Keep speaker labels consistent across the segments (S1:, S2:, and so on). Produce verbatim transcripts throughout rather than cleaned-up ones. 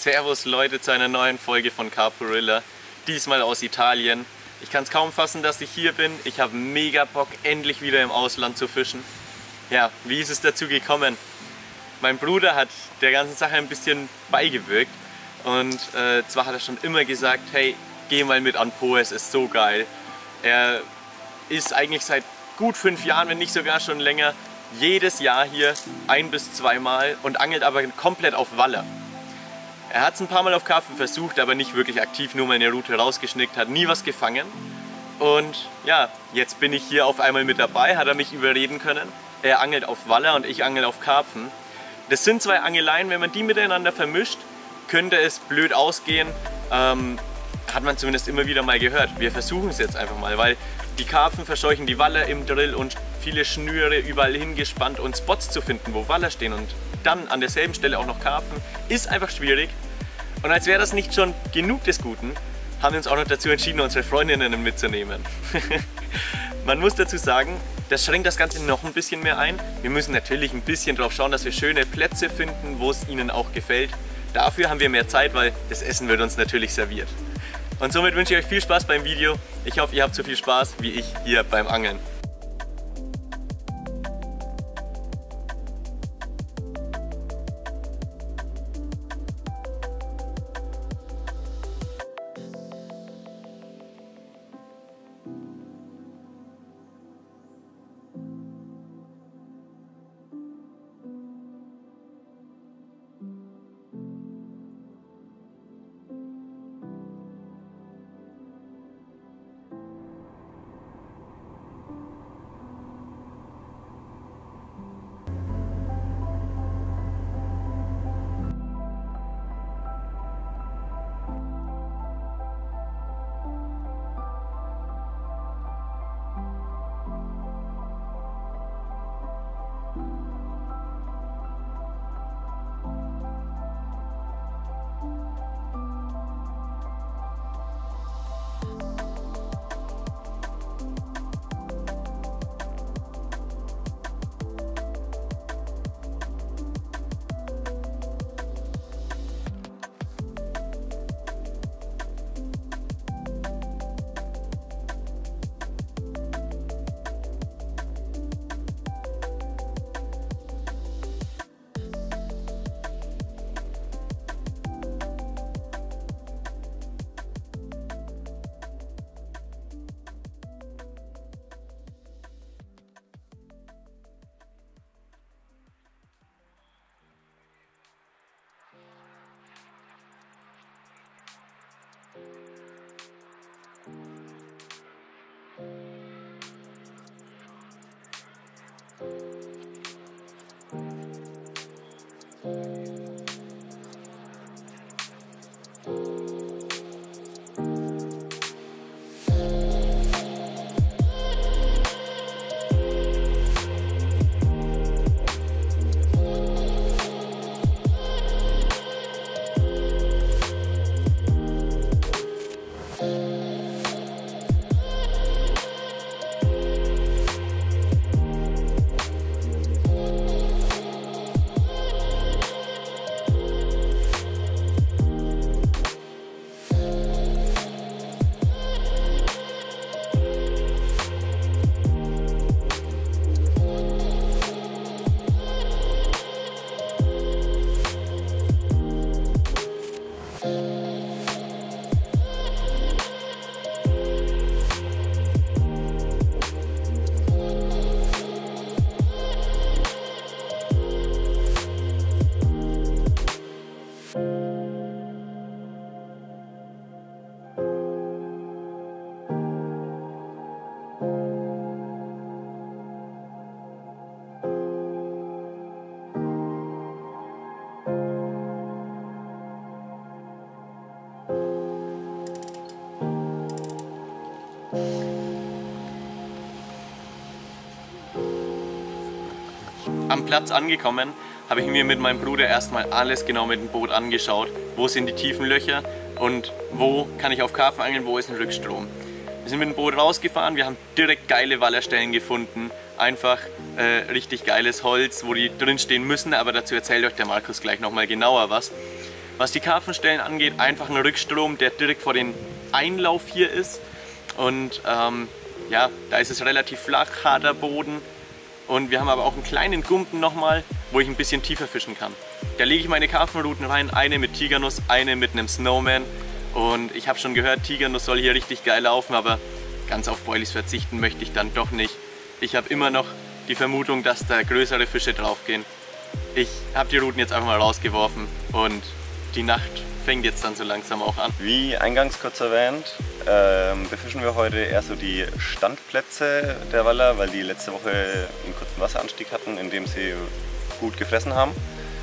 S1: Servus Leute zu einer neuen Folge von Carporilla, diesmal aus Italien. Ich kann es kaum fassen, dass ich hier bin. Ich habe mega Bock, endlich wieder im Ausland zu fischen. Ja, wie ist es dazu gekommen? Mein Bruder hat der ganzen Sache ein bisschen beigewirkt und äh, zwar hat er schon immer gesagt, hey, geh mal mit an Po, es ist so geil. Er ist eigentlich seit gut fünf Jahren, wenn nicht sogar schon länger, jedes Jahr hier ein bis zweimal und angelt aber komplett auf Waller. Er hat es ein paar Mal auf Karpfen versucht, aber nicht wirklich aktiv, nur mal eine Route rausgeschnickt, hat nie was gefangen. Und ja, jetzt bin ich hier auf einmal mit dabei, hat er mich überreden können. Er angelt auf Waller und ich angel auf Karpfen. Das sind zwei Angeleien, wenn man die miteinander vermischt, könnte es blöd ausgehen. Ähm, hat man zumindest immer wieder mal gehört. Wir versuchen es jetzt einfach mal, weil die Karpfen verscheuchen die Waller im Drill und viele Schnüre überall hingespannt und Spots zu finden, wo Waller stehen und dann an derselben Stelle auch noch Karpfen, ist einfach schwierig. Und als wäre das nicht schon genug des Guten, haben wir uns auch noch dazu entschieden, unsere Freundinnen mitzunehmen. Man muss dazu sagen, das schränkt das Ganze noch ein bisschen mehr ein. Wir müssen natürlich ein bisschen drauf schauen, dass wir schöne Plätze finden, wo es ihnen auch gefällt. Dafür haben wir mehr Zeit, weil das Essen wird uns natürlich serviert. Und somit wünsche ich euch viel Spaß beim Video. Ich hoffe, ihr habt so viel Spaß wie ich hier beim Angeln. Am Platz angekommen, habe ich mir mit meinem Bruder erstmal alles genau mit dem Boot angeschaut. Wo sind die tiefen Löcher und wo kann ich auf Karpfen angeln, wo ist ein Rückstrom. Wir sind mit dem Boot rausgefahren, wir haben direkt geile Wallerstellen gefunden. Einfach äh, richtig geiles Holz, wo die drin stehen müssen, aber dazu erzählt euch der Markus gleich nochmal genauer was. Was die Karpfenstellen angeht, einfach ein Rückstrom, der direkt vor dem Einlauf hier ist. Und ähm, ja, da ist es relativ flach, harter Boden. Und wir haben aber auch einen kleinen Gumpen nochmal, wo ich ein bisschen tiefer fischen kann. Da lege ich meine Karpfenruten rein, eine mit Tigernuss, eine mit einem Snowman. Und ich habe schon gehört, Tigernuss soll hier richtig geil laufen, aber ganz auf Boilies verzichten möchte ich dann doch nicht. Ich habe immer noch die Vermutung, dass da größere Fische draufgehen. Ich habe die Ruten jetzt einfach mal rausgeworfen und die Nacht fängt jetzt dann so langsam auch an.
S2: Wie eingangs kurz erwähnt, ähm, befischen wir heute eher so die Standplätze der Waller, weil die letzte Woche einen kurzen Wasseranstieg hatten, in dem sie gut gefressen haben.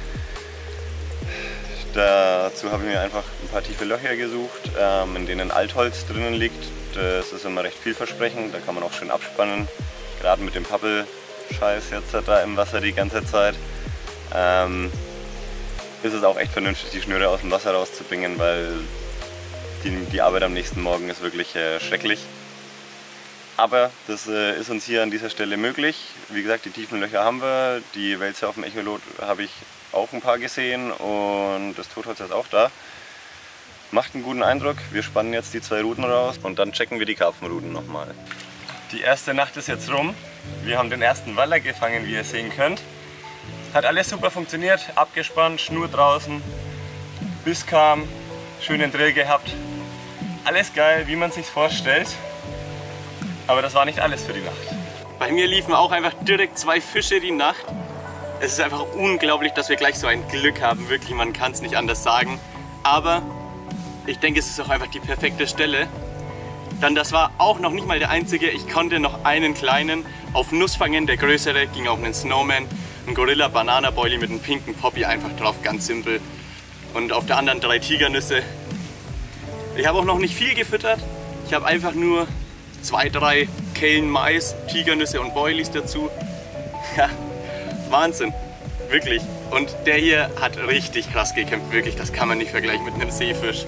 S2: Dazu habe ich mir einfach ein paar tiefe Löcher gesucht, ähm, in denen Altholz drinnen liegt. Das ist immer recht vielversprechend, da kann man auch schön abspannen, gerade mit dem Pappelscheiß jetzt da im Wasser die ganze Zeit. Ähm, ist es auch echt vernünftig, die Schnüre aus dem Wasser rauszubringen, weil die, die Arbeit am nächsten Morgen ist wirklich äh, schrecklich. Aber das äh, ist uns hier an dieser Stelle möglich. Wie gesagt, die tiefen Löcher haben wir, die Wälzer auf dem Echolot habe ich auch ein paar gesehen und das Totholz ist auch da. Macht einen guten Eindruck. Wir spannen jetzt die zwei Ruten raus und dann checken wir die Karpfenruten nochmal. Die erste Nacht ist jetzt rum. Wir haben den ersten Waller gefangen, wie ihr sehen könnt. Hat alles super funktioniert, abgespannt, Schnur draußen, Biss kam, schönen Drill gehabt. Alles geil, wie man sich's vorstellt. Aber das war nicht alles für die Nacht.
S1: Bei mir liefen auch einfach direkt zwei Fische die Nacht. Es ist einfach unglaublich, dass wir gleich so ein Glück haben. Wirklich, man kann es nicht anders sagen. Aber ich denke, es ist auch einfach die perfekte Stelle. Dann das war auch noch nicht mal der einzige. Ich konnte noch einen kleinen auf Nuss fangen. Der größere ging auf einen Snowman. Ein Gorilla Banana Boilie mit einem pinken Poppy einfach drauf, ganz simpel. Und auf der anderen drei Tigernüsse. Ich habe auch noch nicht viel gefüttert. Ich habe einfach nur zwei, drei Kellen Mais, Tigernüsse und Boilies dazu. Ja, Wahnsinn, wirklich. Und der hier hat richtig krass gekämpft, wirklich. Das kann man nicht vergleichen mit einem Seefisch.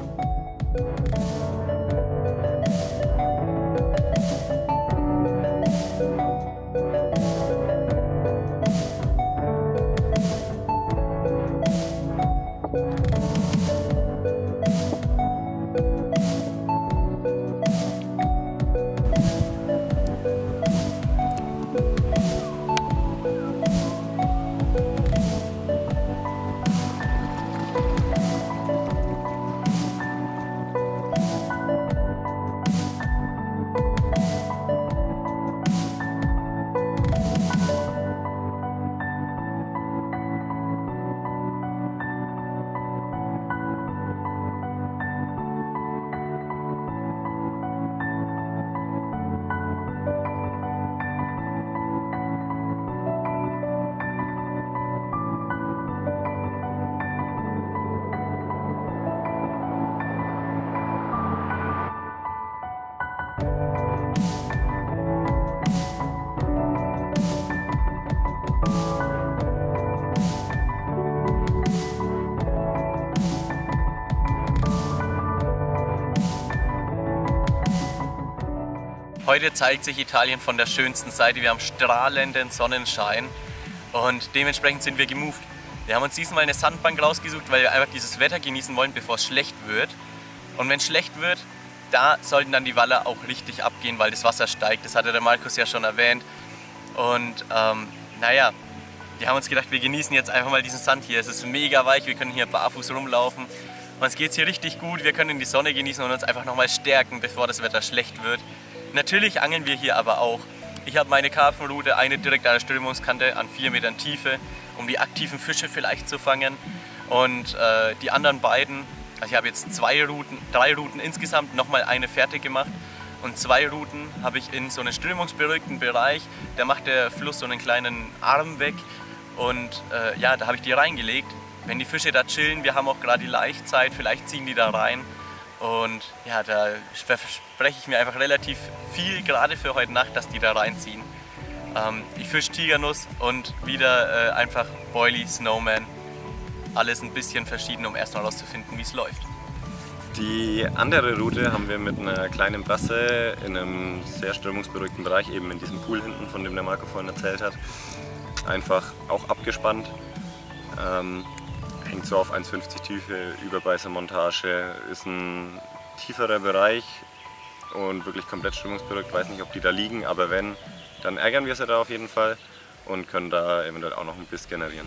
S1: Heute zeigt sich Italien von der schönsten Seite. Wir haben strahlenden Sonnenschein und dementsprechend sind wir gemoved. Wir haben uns diesmal eine Sandbank rausgesucht, weil wir einfach dieses Wetter genießen wollen, bevor es schlecht wird. Und wenn es schlecht wird, da sollten dann die Waller auch richtig abgehen, weil das Wasser steigt. Das hatte der Markus ja schon erwähnt. Und ähm, naja, wir haben uns gedacht, wir genießen jetzt einfach mal diesen Sand hier. Es ist mega weich, wir können hier barfuß rumlaufen. Uns geht es hier richtig gut, wir können die Sonne genießen und uns einfach nochmal stärken, bevor das Wetter schlecht wird. Natürlich angeln wir hier aber auch. Ich habe meine Karpfenrute, eine direkt an der Strömungskante an vier Metern Tiefe, um die aktiven Fische vielleicht zu fangen. Und äh, die anderen beiden, also ich habe jetzt zwei Routen, drei Routen insgesamt, nochmal eine fertig gemacht. Und zwei Routen habe ich in so einen strömungsberuhigten Bereich. Da macht der Fluss so einen kleinen Arm weg. Und äh, ja, da habe ich die reingelegt. Wenn die Fische da chillen, wir haben auch gerade die Laichzeit, vielleicht ziehen die da rein. Und ja, da verspreche ich mir einfach relativ viel, gerade für heute Nacht, dass die da reinziehen. Ähm, ich fische Tigernuss und wieder äh, einfach Boilie, Snowman. Alles ein bisschen verschieden, um erstmal herauszufinden, wie es läuft.
S2: Die andere Route haben wir mit einer kleinen Brasse in einem sehr strömungsberuhigten Bereich, eben in diesem Pool hinten, von dem der Marco vorhin erzählt hat, einfach auch abgespannt. Ähm, Hängt so auf eins fünfzig Tiefe, Überbeißermontage, ist ein tieferer Bereich und wirklich komplett stimmungsberückt. Weiß nicht, ob die da liegen, aber wenn, dann ärgern wir sie da auf jeden Fall und können da eventuell auch noch ein Biss generieren.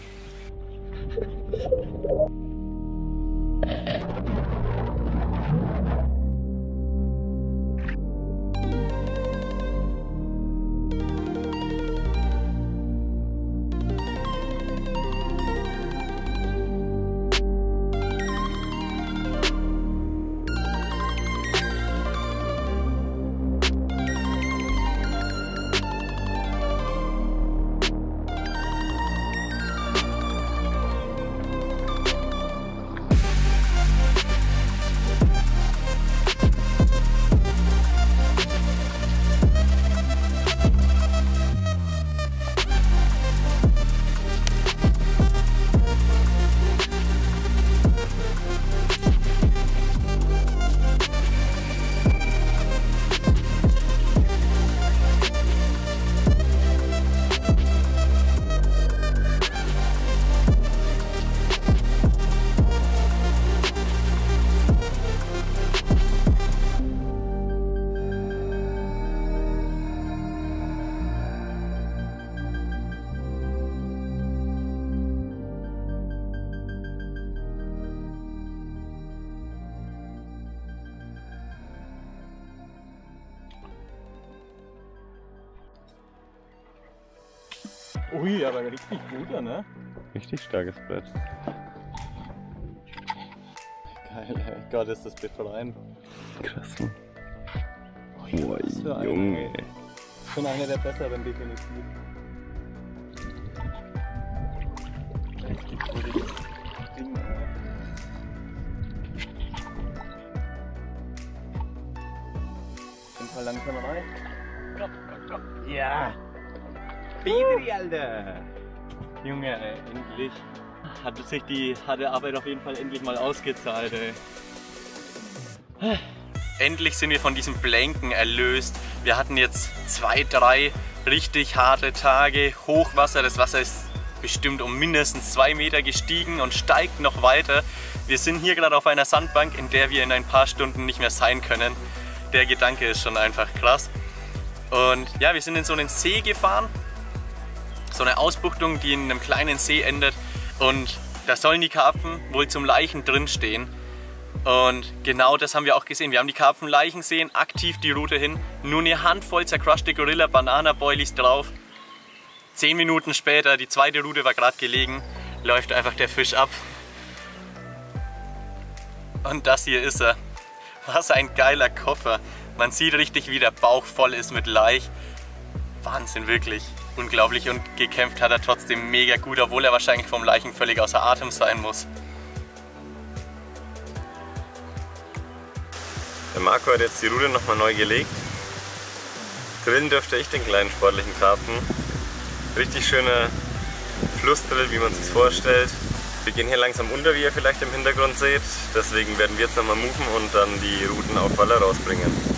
S1: Ui, aber richtig guter, ne?
S2: Richtig starkes Brett.
S1: Geil, ey. Gott, ist das befreiend.
S2: Krass. Ne?
S1: Boah,
S2: oh, Junge.
S1: Schon einer der besseren, definitiv. Richtig gutes Ding, ey. Auf jeden Fall langsam rein. Komm, komm, komm. Ja! Baby, Alter! Junge, ey, endlich. Hat sich die harte Arbeit auf jeden Fall endlich mal ausgezahlt, ey. Endlich sind wir von diesem Blanken erlöst. Wir hatten jetzt zwei, drei richtig harte Tage. Hochwasser, das Wasser ist bestimmt um mindestens zwei Meter gestiegen und steigt noch weiter. Wir sind hier gerade auf einer Sandbank, in der wir in ein paar Stunden nicht mehr sein können. Der Gedanke ist schon einfach krass. Und ja, wir sind in so einen See gefahren. So eine Ausbuchtung, die in einem kleinen See endet, und da sollen die Karpfen wohl zum Laichen drin stehen. Und genau das haben wir auch gesehen. Wir haben die Karpfen Laichen sehen, aktiv die Route hin, nur eine Handvoll zercrushte Gorilla Banana Boilies drauf. Zehn Minuten später, die zweite Route war gerade gelegen, läuft einfach der Fisch ab. Und das hier ist er. Was ein geiler Koffer. Man sieht richtig, wie der Bauch voll ist mit Laich. Wahnsinn, wirklich. Unglaublich, und gekämpft hat er trotzdem mega gut, obwohl er wahrscheinlich vom Laichen völlig außer Atem sein muss.
S2: Der Marco hat jetzt die Rute nochmal neu gelegt. Drillen dürfte ich den kleinen sportlichen Karpfen. Richtig schöner Flussdrill, wie man es sich vorstellt. Wir gehen hier langsam unter, wie ihr vielleicht im Hintergrund seht. Deswegen werden wir jetzt nochmal moven und dann die Ruten auf Waller rausbringen.